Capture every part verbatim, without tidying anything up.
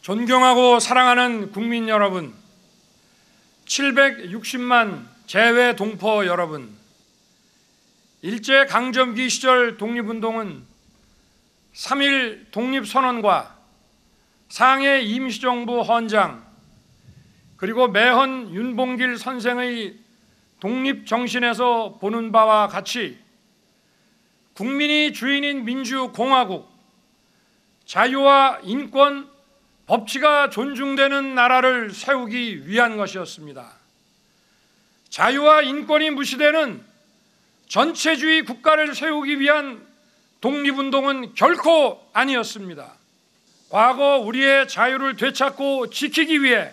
존경하고 사랑하는 국민 여러분, 칠백육십만 재외 동포 여러분, 일제강점기 시절 독립운동은 삼일 독립선언과 상해 임시정부 헌장, 그리고 매헌 윤봉길 선생의 독립정신에서 보는 바와 같이 국민이 주인인 민주공화국, 자유와 인권, 법치가 존중되는 나라를 세우기 위한 것이었습니다. 자유와 인권이 무시되는 전체주의 국가를 세우기 위한 독립운동은 결코 아니었습니다. 과거 우리의 자유를 되찾고 지키기 위해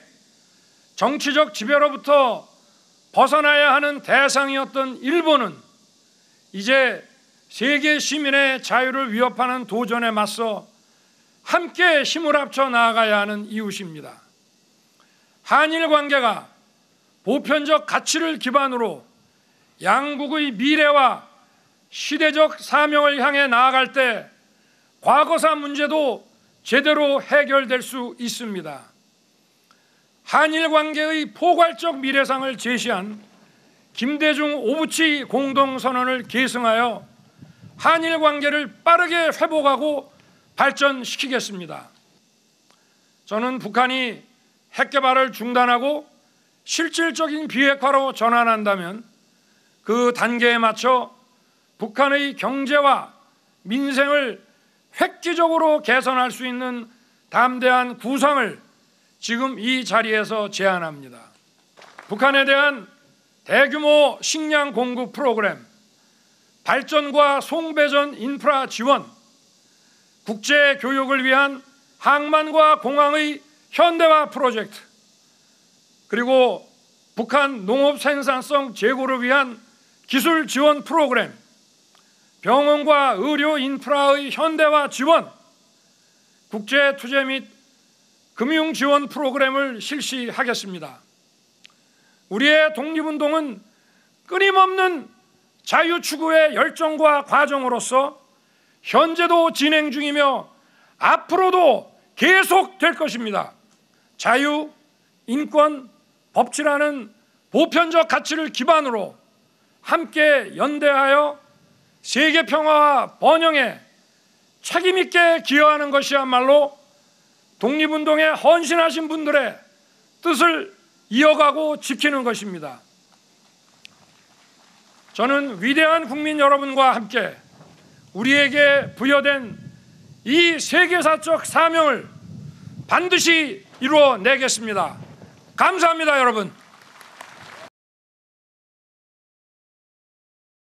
정치적 지배로부터 벗어나야 하는 대상이었던 일본은 이제 세계 시민의 자유를 위협하는 도전에 맞서 함께 힘을 합쳐 나아가야 하는 이웃입니다. 한일 관계가 보편적 가치를 기반으로 양국의 미래와 시대적 사명을 향해 나아갈 때 과거사 문제도 제대로 해결될 수 있습니다. 한일 관계의 포괄적 미래상을 제시한 김대중 오부치 공동선언을 계승하여 한일 관계를 빠르게 회복하고 발전시키겠습니다. 저는 북한이 핵 개발을 중단하고 실질적인 비핵화로 전환한다면 그 단계에 맞춰 북한의 경제와 민생을 획기적으로 개선할 수 있는 담대한 구상을 지금 이 자리에서 제안합니다. 북한에 대한 대규모 식량 공급 프로그램, 발전과 송배전 인프라 지원, 국제 교육을 위한 항만과 공항의 현대화 프로젝트, 그리고 북한 농업 생산성 제고를 위한 기술 지원 프로그램, 병원과 의료 인프라의 현대화 지원, 국제 투자 및 금융 지원 프로그램을 실시하겠습니다. 우리의 독립운동은 끊임없는 자유 추구의 열정과 과정으로서 현재도 진행 중이며 앞으로도 계속될 것입니다. 자유, 인권, 법치라는 보편적 가치를 기반으로 함께 연대하여 세계 평화와 번영에 책임 있게 기여하는 것이야말로 독립운동에 헌신하신 분들의 뜻을 이어가고 지키는 것입니다. 저는 위대한 국민 여러분과 함께 우리에게 부여된 이 세계사적 사명을 반드시 이루어내겠습니다. 감사합니다, 여러분.